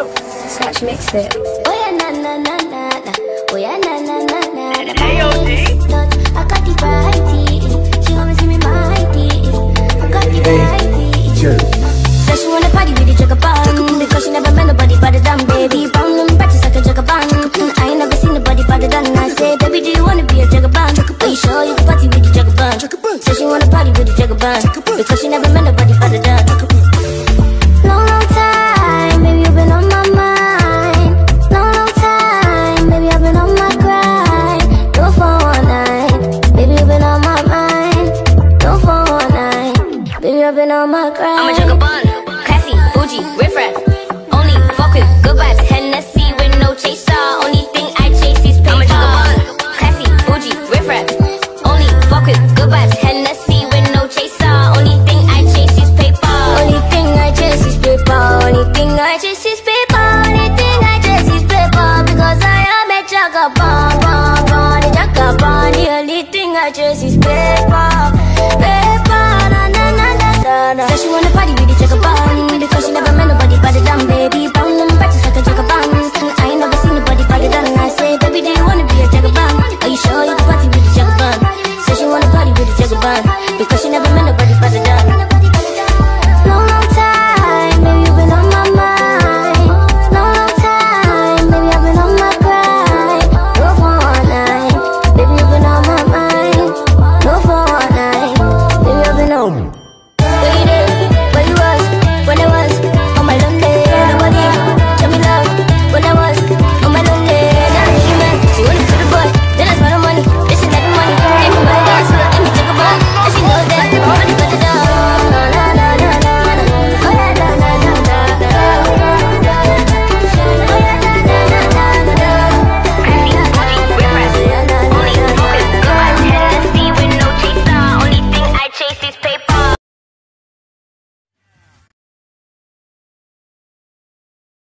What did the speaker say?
Scratch mixed it. Oh yeah, na na na na na. Oh yeah, na na na na na. AOD. I got the variety. She wanna see me mighty. I got the variety. Says she wanna party with the jagaban because she never met nobody better than baby. Pound them patches like a jagaban. I ain't never seen nobody better than I say, baby, do you wanna be a jagaban? Are you sure you can party with the jagaban? Says she wanna party with the jagaban because she never met nobody better than. Long, long time, baby, you've been on my mind. Long, long time, baby, I've been on my grind. Go for one night, baby, you've been on my mind. Go for one night, baby, I've been on my grind. I'm a jagaban, classy, bougie, riff-raff. Only fuck with good vibes, Hennessy with no chaser. Only thing I chase is paper. I'm a jagaban, classy, bougie, riff-raff. Only fuck with good vibes, Hennessy with no chaser. Only thing I chase is paper. Only thing I chase is paper. Only thing I chase is paper. Only thing I chase is paper. Because I am a jagaban, a jagaban. The only thing I chase is paper, paper. Na na na na na na. Says she wanna party with the jagaban